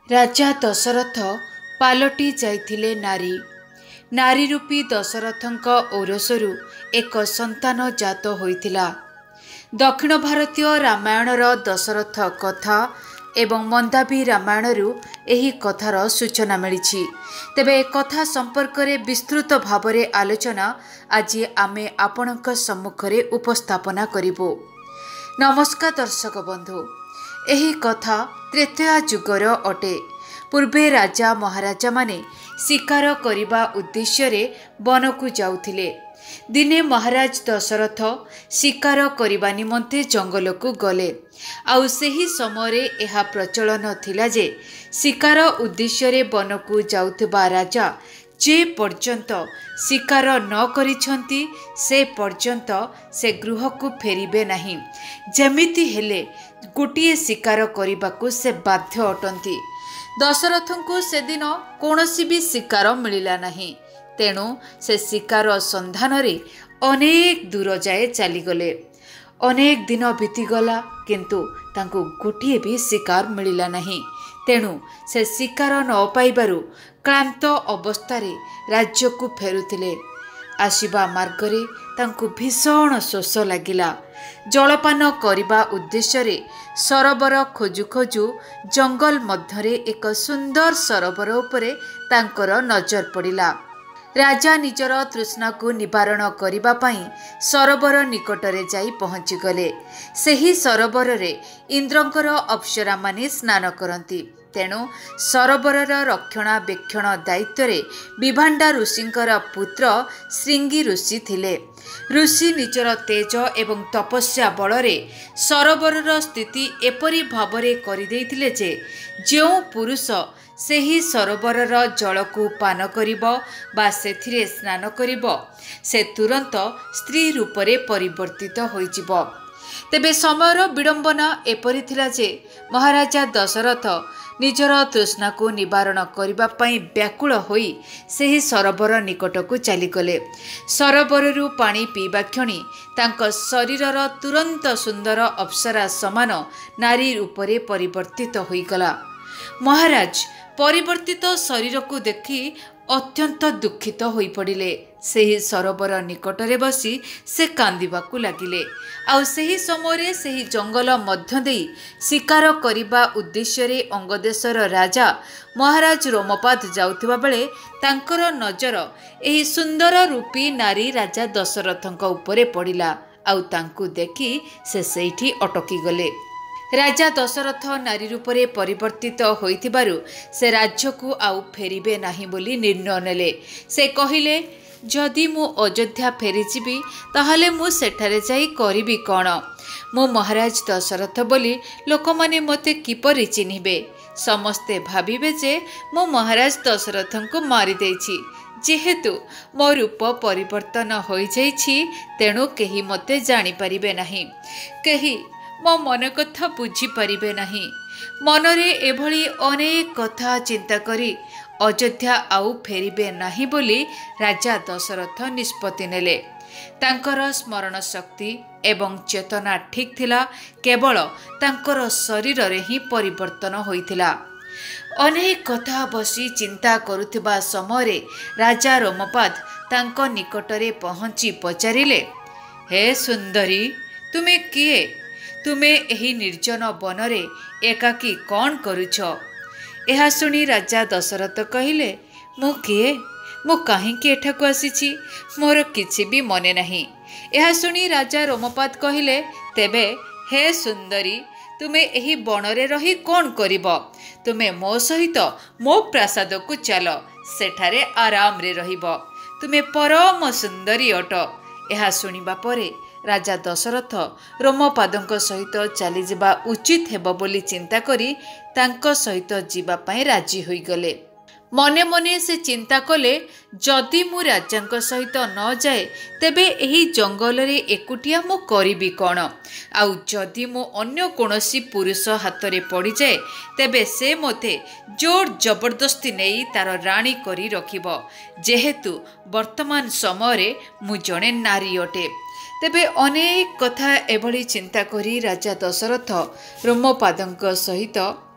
राजा दशरथ पालटी जाइथिले नारी। नारी रूपी दशरथଙ୍କ ଔରସରୁ ଏକ ସନ୍ତାନ ଜାତ ହୋଇଥିଲା। ଦକ୍ଷିଣ ଭାରତୀୟ ରାମାୟଣର ଦଶରଥ କଥା ଏବଂ ମନ୍ଦାବି ରାମାୟଣରୁ ଏହି କଥାର ସୂଚନା ମିଳିଛି। ତେବେ ଏ କଥା ସମ୍ପର୍କରେ ବିସ୍ତୃତ ଭାବରେ ଆଲୋଚନା ଆଜି ଆମେ ଆପଣଙ୍କ ସମ୍ମୁଖରେ ଉପସ୍ଥାପନା କରିବୁ। ନମସ୍କାର ଦର୍ଶକ ବନ୍ଧୁ, ଏହି କଥା ତ୍ରେତୟା ଯୁଗର ଅଟେ। ପୂର୍ବେ ରାଜା ମହାରାଜା ମାନେ ଶିକାର କରିବା ଉଦ୍ଦେଶ୍ୟରେ ବନକୁ ଯାଉଥିଲେ। ଦିନେ ମହାରାଜ ଦଶରଥ ଶିକାର କରିବା ନିମନ୍ତେ ଜଙ୍ଗଲକୁ ଗଲେ। ଆଉ ସେହି ସମୟରେ ଏହା ପ୍ରଚଳନ ଥିଲା ଯେ ଶିକାର ଉଦ୍ଦେଶ୍ୟରେ ବନକୁ ଯାଉଥିବା ରାଜା ଯେ ପର୍ଯ୍ୟନ୍ତ ଶିକାର ନ କରିଛନ୍ତି ସେ ପର୍ଯ୍ୟନ୍ତ ସେ ଗୃହକୁ ଫେରିବେ ନାହିଁ। ଯେମିତି ହେଲେ ଗୋଟିଏ ଶିକାର କରିବାକୁ ସେ ବାଧ୍ୟ ଅଟନ୍ତି। ଦଶରଥଙ୍କୁ ସେଦିନ କୌଣସି ବି ଶିକାର ମିଳିଲା ନାହିଁ। ତେଣୁ ସେ ଶିକାର ସନ୍ଧାନରେ ଅନେକ ଦୂର ଯାଏ ଚାଲିଗଲେ। ଅନେକ ଦିନ ବିତିଗଲା, କିନ୍ତୁ ତାଙ୍କୁ ଗୋଟିଏ ବି ଶିକାର ମିଳିଲା ନାହିଁ। ତେଣୁ ସେ ଶିକାର ନ ପାଇବାରୁ କ୍ଳାନ୍ତ ଅବସ୍ଥାରେ ରାଜ୍ୟକୁ ଫେରୁଥିଲେ। ଆସିବା ମାର୍ଗରେ ତାଙ୍କୁ ଭୀଷଣ ଶୋଷ ଲାଗିଲା। ଜଳପାନ କରିବା ଉଦ୍ଦେଶ୍ୟରେ ସରୋବର ଖୋଜୁ ଖୋଜୁ ଜଙ୍ଗଲ ମଧ୍ୟରେ ଏକ ସୁନ୍ଦର ସରୋବର ଉପରେ ତାଙ୍କର ନଜର ପଡ଼ିଲା। ରାଜା ନିଜର ତୃଷ୍ଣାକୁ ନିବାରଣ କରିବା ପାଇଁ ସରୋବର ନିକଟରେ ଯାଇ ପହଞ୍ଚିଗଲେ। ସେହି ସରୋବରରେ ଇନ୍ଦ୍ରଙ୍କର ଅପ୍ସରାମାନେ ସ୍ନାନ କରନ୍ତି। ତେଣୁ ସରୋବରର ରକ୍ଷଣାବେକ୍ଷଣ ଦାୟିତ୍ୱରେ ବିଭାଣ୍ଡା ଋଷିଙ୍କର ପୁତ୍ର ଶ୍ରୀଙ୍ଗି ଋଷି ଥିଲେ। ଋଷି ନିଜର ତେଜ ଏବଂ ତପସ୍ୟା ବଳରେ ସରୋବରର ସ୍ଥିତି ଏପରି ଭାବରେ କରିଦେଇଥିଲେ ଯେ ଯେଉଁ ପୁରୁଷ ସେହି ସରୋବରର ଜଳକୁ ପାନ କରିବ ବା ସେଥିରେ ସ୍ନାନ କରିବ ସେ ତୁରନ୍ତ ସ୍ତ୍ରୀ ରୂପରେ ପରିବର୍ତ୍ତିତ ହୋଇଯିବ। ତେବେ ସମୟର ବିଡ଼ମ୍ବନା ଏପରି ଥିଲା ଯେ ମହାରାଜା ଦଶରଥ ନିଜର ତୃଷ୍ଣାକୁ ନିବାରଣ କରିବା ପାଇଁ ବ୍ୟାକୁଳ ହୋଇ ସେହି ସରୋବର ନିକଟକୁ ଚାଲିଗଲେ। ସରୋବରରୁ ପାଣି ପିଇବା କ୍ଷଣି ତାଙ୍କ ଶରୀରର ତୁରନ୍ତ ସୁନ୍ଦର ଅପ୍ସରା ସମାନ ନାରୀ ରୂପରେ ପରିବର୍ତ୍ତିତ ହୋଇଗଲା। ମହାରାଜ ପରିବର୍ତ୍ତିତ ଶରୀରକୁ ଦେଖି ଅତ୍ୟନ୍ତ ଦୁଃଖିତ ହୋଇପଡ଼ିଲେ। ସେହି ସରୋବର ନିକଟରେ ବସି ସେ କାନ୍ଦିବାକୁ ଲାଗିଲେ। ଆଉ ସେହି ସମୟରେ ସେହି ଜଙ୍ଗଲ ମଧ୍ୟ ଦେଇ ଶିକାର କରିବା ଉଦ୍ଦେଶ୍ୟରେ ଅଙ୍ଗଦେଶର ରାଜା ମହାରାଜ ରୋମପାଦ ଯାଉଥିବା ବେଳେ ତାଙ୍କର ନଜର ଏହି ସୁନ୍ଦର ରୂପୀ ନାରୀ ରାଜା ଦଶରଥଙ୍କ ଉପରେ ପଡ଼ିଲା। ଆଉ ତାଙ୍କୁ ଦେଖି ସେ ସେଇଠି ଅଟକିଗଲେ। ରାଜା ଦଶରଥ ନାରୀ ରୂପରେ ପରିବର୍ତ୍ତିତ ହୋଇଥିବାରୁ ସେ ରାଜ୍ୟକୁ ଆଉ ଫେରିବେ ନାହିଁ ବୋଲି ନିର୍ଣ୍ଣୟ ନେଲେ। ସେ କହିଲେ, ଯଦି ମୁଁ ଅଯୋଧ୍ୟା ଫେରିଯିବି ତାହେଲେ ମୁଁ ସେଠାରେ ଯାଇ କରିବି କ'ଣ? ମୁଁ ମହାରାଜ ଦଶରଥ ବୋଲି ଲୋକମାନେ ମୋତେ କିପରି ଚିହ୍ନିବେ? ସମସ୍ତେ ଭାବିବେ ଯେ ମୁଁ ମହାରାଜ ଦଶରଥଙ୍କୁ ମାରିଦେଇଛି। ଯେହେତୁ ମୋ ରୂପ ପରିବର୍ତ୍ତନ ହୋଇଯାଇଛି ତେଣୁ କେହି ମୋତେ ଜାଣିପାରିବେ ନାହିଁ। କେହି ମୋ ମନ କଥା ବୁଝିପାରିବେ ନାହିଁ। ମନରେ ଏଭଳି ଅନେକ କଥା ଚିନ୍ତା କରି ଅଯୋଧ୍ୟା ଆଉ ଫେରିବେ ନାହିଁ ବୋଲି ରାଜା ଦଶରଥ ନିଷ୍ପତ୍ତି ନେଲେ। ତାଙ୍କର ସ୍ମରଣ ଶକ୍ତି ଏବଂ ଚେତନା ଠିକ୍ ଥିଲା, କେବଳ ତାଙ୍କର ଶରୀରରେ ହିଁ ପରିବର୍ତ୍ତନ ହୋଇଥିଲା। ଅନେକ କଥା ବସି ଚିନ୍ତା କରୁଥିବା ସମୟରେ ରାଜା ରୋମପାଦ ତାଙ୍କ ନିକଟରେ ପହଞ୍ଚି ପଚାରିଲେ, ହେ ସୁନ୍ଦରୀ, ତୁମେ କିଏ? ତୁମେ ଏହି ନିର୍ଜନ ବନରେ ଏକାକୀ କ'ଣ କରୁଛ? ଏହା ଶୁଣି ରାଜା ଦଶରଥ କହିଲେ, ମୁଁ କିଏ? ମୁଁ କାହିଁକି ଏଠାକୁ ଆସିଛି ମୋର କିଛି ବି ମନେ ନାହିଁ। ଏହା ଶୁଣି ରାଜା ରୋମପାଦ କହିଲେ, ତେବେ ହେ ସୁନ୍ଦରୀ, ତୁମେ ଏହି ବଣରେ ରହି କ'ଣ କରିବ? ତୁମେ ମୋ ସହିତ ମୋ ପ୍ରାସାଦକୁ ଚାଲ, ସେଠାରେ ଆରାମରେ ରହିବ। ତୁମେ ପରମ ସୁନ୍ଦରୀ ଅଟ। ଏହା ଶୁଣିବା ପରେ ରାଜା ଦଶରଥ ରୋମପାଦଙ୍କ ସହିତ ଚାଲିଯିବା ଉଚିତ ହେବ ବୋଲି ଚିନ୍ତା କରି ତାଙ୍କ ସହିତ ଯିବା ପାଇଁ ରାଜି ହୋଇଗଲେ। ମନେ ମନେ ସେ ଚିନ୍ତା କଲେ, ଯଦି ମୁଁ ରାଜାଙ୍କ ସହିତ ନ ଯାଏ ତେବେ ଏହି ଜଙ୍ଗଲରେ ଏକୁଟିଆ ମୁଁ କରିବି କ'ଣ? ଆଉ ଯଦି ମୁଁ ଅନ୍ୟ କୌଣସି ପୁରୁଷ ହାତରେ ପଡ଼ିଯାଏ ତେବେ ସେ ମୋତେ ଜୋର ଜବରଦସ୍ତି ନେଇ ତାର ରାଣୀ କରି ରଖିବ। ଯେହେତୁ ବର୍ତ୍ତମାନ ସମୟରେ ମୁଁ ଜଣେ ନାରୀ ଅଟେ। ତେବେ ଅନେକ କଥା ଏଭଳି ଚିନ୍ତା କରି ରାଜା ଦଶରଥ ରୋମପାଦଙ୍କ ସହିତ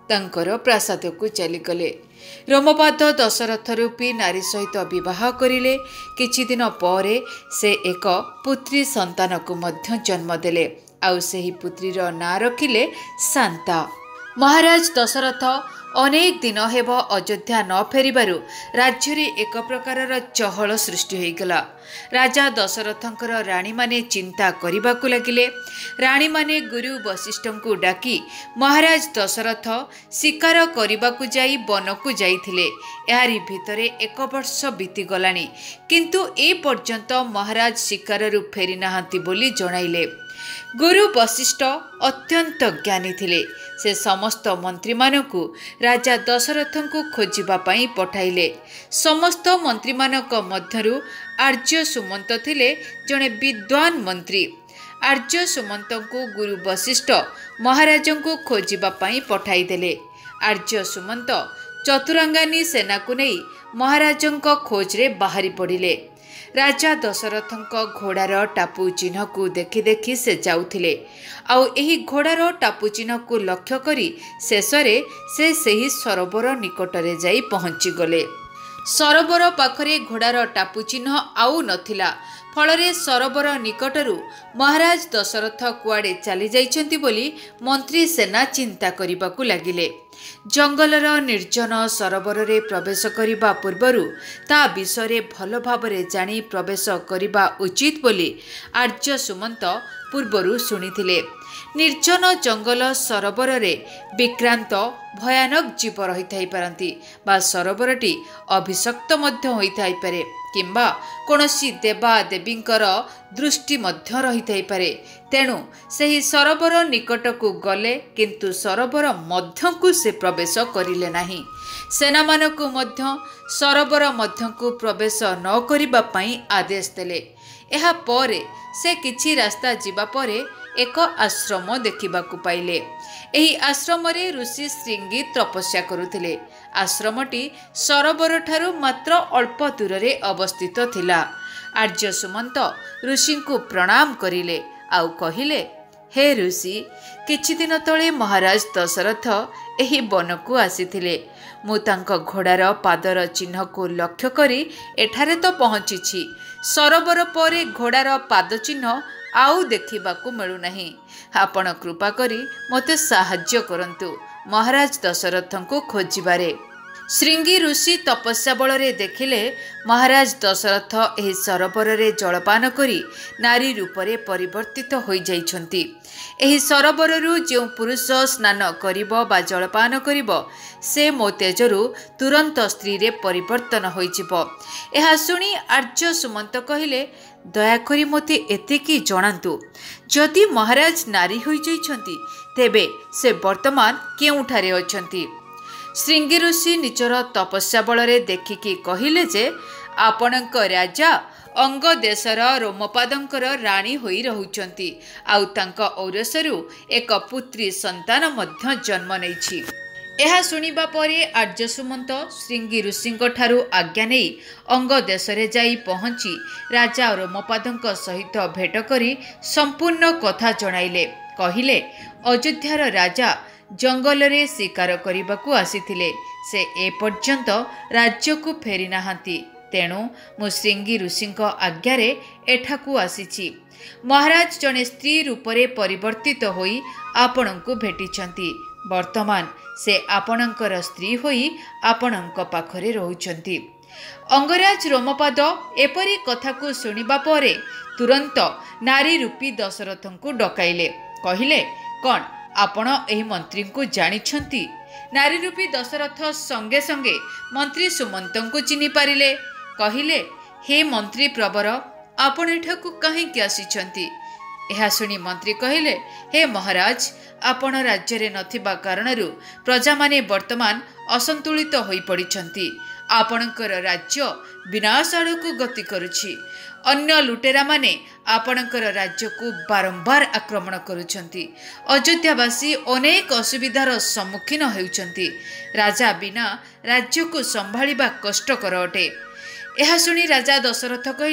ତାଙ୍କର ପ୍ରାସାଦକୁ ଚାଲିଗଲେ। ରୋମପାଦ ଦଶରଥ ରୂପୀ ନାରୀ ସହିତ ବିବାହ କରିଲେ। କିଛି ଦିନ ପରେ ସେ ଏକ ପୁତ୍ରୀ ସନ୍ତାନକୁ ମଧ୍ୟ ଜନ୍ମ ଦେଲେ। ଆଉ ସେହି ପୁତ୍ରୀର ନାଁ ରଖିଲେ ଶାନ୍ତା। ମହାରାଜ ଦଶରଥ ଅନେକ ଦିନ ହେବ ଅଯୋଧ୍ୟା ନ ଫେରିବାରୁ ରାଜ୍ୟରେ ଏକ ପ୍ରକାରର ଚହଳ ସୃଷ୍ଟି ହୋଇଗଲା। ରାଜା ଦଶରଥଙ୍କର ରାଣୀମାନେ ଚିନ୍ତା କରିବାକୁ ଲାଗିଲେ। ରାଣୀମାନେ ଗୁରୁ ବଶିଷ୍ଠଙ୍କୁ ଡାକି ମହାରାଜ ଦଶରଥ ଶିକାର କରିବାକୁ ଯାଇ ବନକୁ ଯାଇଥିଲେ। ଏହାରି ଭିତରେ 1 ବର୍ଷ ବିତିଗଲାଣି, କିନ୍ତୁ ଏ ପର୍ଯ୍ୟନ୍ତ ମହାରାଜ ଶିକାରରୁ ଫେରି ନାହାନ୍ତି ବୋଲି ଜଣାଇଲେ। ଗୁରୁ ବଶିଷ୍ଠ ଅତ୍ୟନ୍ତ ଜ୍ଞାନୀ ଥିଲେ। ସେ ସମସ୍ତ ମନ୍ତ୍ରୀମାନଙ୍କୁ ରାଜା ଦଶରଥଙ୍କୁ ଖୋଜିବା ପାଇଁ ପଠାଇଲେ। ସମସ୍ତ ମନ୍ତ୍ରୀମାନଙ୍କ ମଧ୍ୟରୁ ଆର୍ଯ୍ୟ ସୁମନ୍ତ ଥିଲେ ଜଣେ ବିଦ୍ୱାନ ମନ୍ତ୍ରୀ। ଆର୍ଯ୍ୟ ସୁମନ୍ତଙ୍କୁ ଗୁରୁ ବଶିଷ୍ଠ ମହାରାଜଙ୍କୁ ଖୋଜିବା ପାଇଁ ପଠାଇଦେଲେ। ଆର୍ଯ୍ୟ ସୁମନ୍ତ ଚତୁରାଙ୍ଗାନୀ ସେନାକୁ ନେଇ ମହାରାଜଙ୍କ ଖୋଜରେ ବାହାରି ପଡ଼ିଲେ। ରାଜା ଦଶରଥଙ୍କ ଘୋଡ଼ାର ଟାପୁ ଚିହ୍ନକୁ ଦେଖି ଦେଖି ସେ ଯାଉଥିଲେ। ଆଉ ଏହି ଘୋଡ଼ାର ଟାପୁ ଚିହ୍ନକୁ ଲକ୍ଷ୍ୟ କରି ଶେଷରେ ସେ ସେହି ସରୋବର ନିକଟରେ ଯାଇ ପହଞ୍ଚିଗଲେ। ସରୋବର ପାଖରେ ଘୋଡ଼ାର ଟାପୁ ଚିହ୍ନ ଆଉ ନଥିଲା। ଫଳରେ ସରୋବର ନିକଟରୁ ମହାରାଜ ଦଶରଥ କୁଆଡ଼େ ଚାଲିଯାଇଛନ୍ତି ବୋଲି ମନ୍ତ୍ରୀ ସେନା ଚିନ୍ତା କରିବାକୁ ଲାଗିଲେ। ଜଙ୍ଗଲର ନିର୍ଜନ ସରୋବରରେ ପ୍ରବେଶ କରିବା ପୂର୍ବରୁ ତା ବିଷୟରେ ଭଲ ଭାବରେ ଜାଣି ପ୍ରବେଶ କରିବା ଉଚିତ ବୋଲି ଆର୍ଯ୍ୟ ସୁମନ୍ତ ପୂର୍ବରୁ ଶୁଣିଥିଲେ। ନିର୍ଜନ ଜଙ୍ଗଲ ସରୋବରରେ ବିକ୍ରାନ୍ତ ଭୟାନକ ଜୀବ ରହିଥାଇପାରନ୍ତି ବା ସରୋବରଟି ଅଭିଶପ୍ତ ମଧ୍ୟ ହୋଇଥାଇପାରେ କିମ୍ବା କୌଣସି ଦେବାଦେବୀଙ୍କର ଦୃଷ୍ଟି ମଧ୍ୟ ରହିଥାଇପାରେ। ତେଣୁ ସେହି ସରୋବର ନିକଟକୁ ଗଲେ, କିନ୍ତୁ ସରୋବର ମଧ୍ୟକୁ ସେ ପ୍ରବେଶ କରିଲେ ନାହିଁ। ସେନାମାନଙ୍କୁ ମଧ୍ୟ ସରୋବର ମଧ୍ୟକୁ ପ୍ରବେଶ ନ କରିବା ପାଇଁ ଆଦେଶ ଦେଲେ। ଏହା ପରେ ସେ କିଛି ରାସ୍ତା ଯିବା ପରେ ଏକ ଆଶ୍ରମ ଦେଖିବାକୁ ପାଇଲେ। ଏହି ଆଶ୍ରମରେ ଋଷି ଶୃଙ୍ଗି ତପସ୍ୟା କରୁଥିଲେ। ଆଶ୍ରମଟି ସରୋବରଠାରୁ ମାତ୍ର ଅଳ୍ପ ଦୂରରେ ଅବସ୍ଥିତ ଥିଲା। ଆର୍ଯ୍ୟ ସୁମନ୍ତ ଋଷିଙ୍କୁ ପ୍ରଣାମ କରିଲେ ଆଉ କହିଲେ, ହେ ଋଷି, କିଛି ଦିନ ତଳେ ମହାରାଜ ଦଶରଥ ଏହି ବନକୁ ଆସିଥିଲେ। ମୁଁ ତାଙ୍କ ଘୋଡ଼ାର ପାଦର ଚିହ୍ନକୁ ଲକ୍ଷ୍ୟ କରି ଏଠାରେ ତ ପହଞ୍ଚିଛି। ସରୋବର ପରେ ଘୋଡ଼ାର ପାଦ ଚିହ୍ନ ଆଉ ଦେଖିବାକୁ ମିଳୁନାହିଁ। ଆପଣ କୃପା କରି ମୋତେ ସାହାଯ୍ୟ କରନ୍ତୁ ମହାରାଜ ଦଶରଥଙ୍କୁ ଖୋଜିବାରେ। ଶୃଙ୍ଗି ଋଷି ତପସ୍ୟା ବଳରେ ଦେଖିଲେ ମହାରାଜ ଦଶରଥ ଏହି ସରୋବରରେ ଜଳପାନ କରି ନାରୀ ରୂପରେ ପରିବର୍ତ୍ତିତ ହୋଇଯାଇଛନ୍ତି। ଏହି ସରୋବରରୁ ଯେଉଁ ପୁରୁଷ ସ୍ନାନ କରିବ ବା ଜଳପାନ କରିବ, ସେ ମୋ ତେଜରୁ ତୁରନ୍ତ ସ୍ତ୍ରୀରେ ପରିବର୍ତ୍ତନ ହୋଇଯିବ। ଏହା ଶୁଣି ଆର୍ଯ୍ୟ ସୁମନ୍ତ କହିଲେ, ଦୟାକରି ମୋତେ ଏତିକି ଜଣାନ୍ତୁ, ଯଦି ମହାରାଜ ନାରୀ ହୋଇଯାଇଛନ୍ତି ତେବେ ସେ ବର୍ତ୍ତମାନ କେଉଁଠାରେ ଅଛନ୍ତି? ଶୃଙ୍ଗି ଋଷି ନିଜର ତପସ୍ୟା ବଳରେ ଦେଖିକି କହିଲେ ଯେ, ଆପଣଙ୍କ ରାଜା ଅଙ୍ଗ ଦେଶର ରୋମପାଦଙ୍କର ରାଣୀ ହୋଇ ରହୁଛନ୍ତି। ଆଉ ତାଙ୍କ ଔରସରୁ ଏକ ପୁତ୍ରୀ ସନ୍ତାନ ମଧ୍ୟ ଜନ୍ମ ନେଇଛି। ଏହା ଶୁଣିବା ପରେ ଆର୍ଯ୍ୟ ସୁମନ୍ତ ଶୃଙ୍ଗି ଋଷିଙ୍କ ଠାରୁ ଆଜ୍ଞା ନେଇ ଅଙ୍ଗ ଦେଶରେ ଯାଇ ପହଞ୍ଚି ରାଜା ରୋମପାଦଙ୍କ ସହିତ ଭେଟ କରି ସମ୍ପୂର୍ଣ୍ଣ କଥା ଜଣାଇଲେ। କହିଲେ, ଅଯୋଧ୍ୟାର ରାଜା ଜଙ୍ଗଲରେ ଶିକାର କରିବାକୁ ଆସିଥିଲେ। ସେ ଏପର୍ଯ୍ୟନ୍ତ ରାଜ୍ୟକୁ ଫେରି ନାହାନ୍ତି। ତେଣୁ ମୁଁ ଶୃଙ୍ଗି ଋଷିଙ୍କ ଆଜ୍ଞାରେ ଏଠାକୁ ଆସିଛି। ମହାରାଜ ଜଣେ ସ୍ତ୍ରୀ ରୂପରେ ପରିବର୍ତ୍ତିତ ହୋଇ ଆପଣଙ୍କୁ ଭେଟିଛନ୍ତି। ବର୍ତ୍ତମାନ ସେ ଆପଣଙ୍କର ସ୍ତ୍ରୀ ହୋଇ ଆପଣଙ୍କ ପାଖରେ ରହୁଛନ୍ତି। ଅଙ୍ଗରାଜ ରୋମପାଦ ଏପରି କଥାକୁ ଶୁଣିବା ପରେ ତୁରନ୍ତ ନାରୀ ରୂପୀ ଦଶରଥଙ୍କୁ ଡକାଇଲେ। କହିଲେ, କ'ଣ ଆପଣ ଏହି ମନ୍ତ୍ରୀଙ୍କୁ ଜାଣିଛନ୍ତି? ନାରୀ ରୂପୀ ଦଶରଥ ସଙ୍ଗେ ସଙ୍ଗେ ମନ୍ତ୍ରୀ ସୁମନ୍ତଙ୍କୁ ଚିହ୍ନି ପାରିଲେ। କହିଲେ, ହେ ମନ୍ତ୍ରୀ ପ୍ରବର, ଆପଣ ଏଠାକୁ କାହିଁକି ଆସିଛନ୍ତି? ଏହା ଶୁଣି ମନ୍ତ୍ରୀ କହିଲେ, ହେ ମହାରାଜ, ଆପଣ ରାଜ୍ୟରେ ନଥିବା କାରଣରୁ ପ୍ରଜାମାନେ ବର୍ତ୍ତମାନ ଅସନ୍ତୁଳିତ ହୋଇପଡ଼ିଛନ୍ତି। ଆପଣଙ୍କର ରାଜ୍ୟ ବିନାଶ ଆଡ଼କୁ ଗତି କରୁଛି। ଅନ୍ୟ ଲୁଟେରାମାନେ ଆପଣଙ୍କର ରାଜ୍ୟକୁ ବାରମ୍ବାର ଆକ୍ରମଣ କରୁଛନ୍ତି। ଅଯୋଧ୍ୟାବାସୀ ଅନେକ ଅସୁବିଧାର ସମ୍ମୁଖୀନ ହେଉଛନ୍ତି। ରାଜା ବିନା ରାଜ୍ୟକୁ ସମ୍ଭାଳିବା କଷ୍ଟକର ଅଟେ। ଏହା ଶୁଣି ରାଜା ଦଶରଥ କହିଲେ,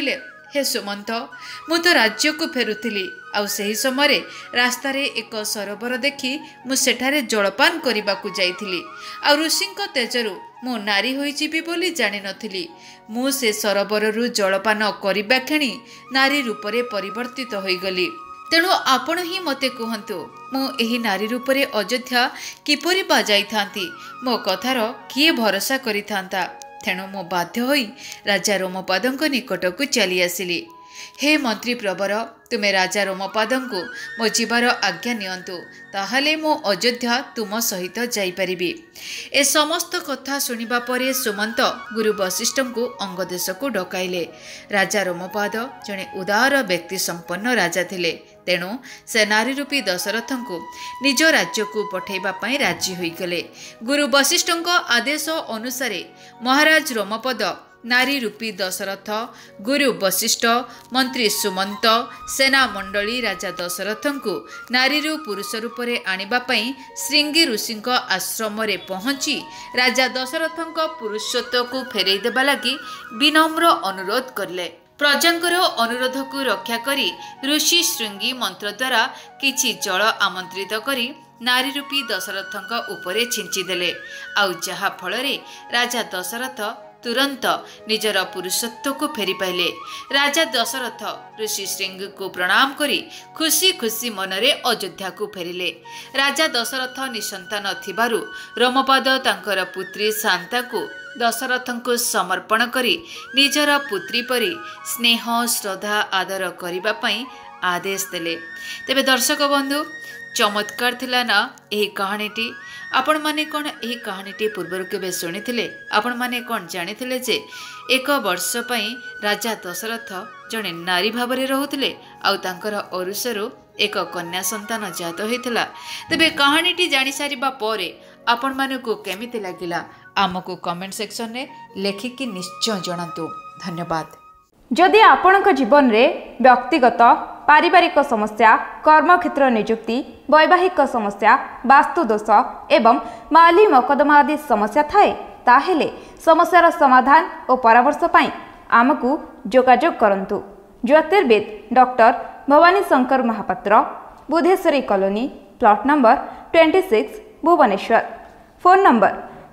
हे सुमंत, मु तो राज्य को फेरुथिली आउ सही समय रास्तार एक सरोवर देखि मु सेठारे जलपान करने को जाइथिली आ ऋषिंक तेजरु मु नारी होई जीवी बोली जानि नथिली। मु से सरोवररु जलपान करिबा खेणी नारी रूपरे परिवर्तित होइगली। तेणु आपण ही मते कहतु मु एही नारी रूपरे अयोध्या किपरि बा जाइथांती, मो कथार किए भरोसा करिथांता। तेणु मु बाध्य होई राजा रोमपादଙ୍କ निकटକୁ चली आसिली। हे मंत्री प्रवर, तुमे राजा रोमपादଙ୍କୁ मो जीवार आज्ञा नियंतु, ताहाले मो अयोध्या तुम सहित जाइपारिबी। ए समस्त कथा सुनिबा परे सुमंत गुरु वशिष्ठ को अंगदेश को डकाइले। राजा रोमपाद जने उदार व्यक्ति संपन्न राजा थिले। तेणु से नारी रूपी दशरथ को निज राज्य को पठेबा पई राजी होइगले। गुरु वशिष्ठ आदेश अनुसार महाराज रोमपद नारी रूपी दशरथ, गुरु वशिष्ठ, मंत्री सुमंत, सेना मंडली राजा दशरथ को नारी पुरुष रूप में आनिबा पई श्रृंगी ऋषि आश्रम रे पहुंची राजा दशरथ पुरुषत्व को फेरई देबा लगी विनम्र अनुरोध करले। प्रजांकर अनुरोध को रक्षा करी ऋषि श्रृंगी मंत्र द्वारा किछि जल आमंत्रित करी नारी रूपी दशरथ उपरे छिंचिदेले। आउ जहा फल राजा दशरथ तुरंत निजर पुरुषत्व को फेरी पाइले। राजा दशरथ ऋषि श्रृंगी को प्रणाम करी खुशी खुशी मनरे अयोध्या को फेरिले। राजा दशरथ निसंतान थिबारु रोमपाद तांकर पुत्री शांता को दशरथ को समर्पण करी निजर पुत्री परी स्नेह श्रद्धा आदर करिबा पई आदेश देले। तेबे दर्शक बंधु, चमत्कार थिला ना एही कहानीटी। आपण माने कोन एही कहानीटी पूर्वर केबे सुनिथिले? आपण माने कोन जानिथिले जे एक वर्ष पई राजा दशरथ जणे नारी भाबरे रहुथिले आउ तांकर औरुषरु एक कन्या संतान जात होइथिला। तेबे कहानीटी जानि सारिबा परे आपण मानकु केमिति लागिला आमको कमेंट सेक्शन रे लेखिकी निश्चय जणातु। धन्यवाद। जदि आपणक जीवन रे व्यक्तिगत पारिवारिक समस्या, कर्मक्षेत्र नियुक्ति, वैवाहिक समस्या, वास्तुदोष एवं माली मकदमा आदि समस्या थाए ताहेले समस्यार समाधान और परामर्श पाई आमको जोगाजोग करंतु। ज्योतिर्विद doctor Bhabani Shankar Mohapatra, Budheswari colony, plot number 26, Bhubaneswar. Phone number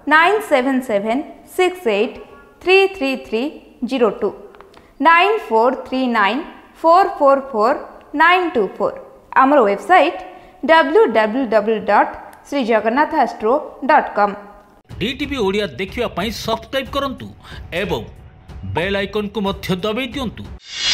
9776833302 9439444924। आमर वेबसाइट www.srijagannathastro.com। डीटीवी ओडिया देखिवा पई सब्सक्राइब करंतु एवं बेल आइकन को मध्य दबाई दियंतु।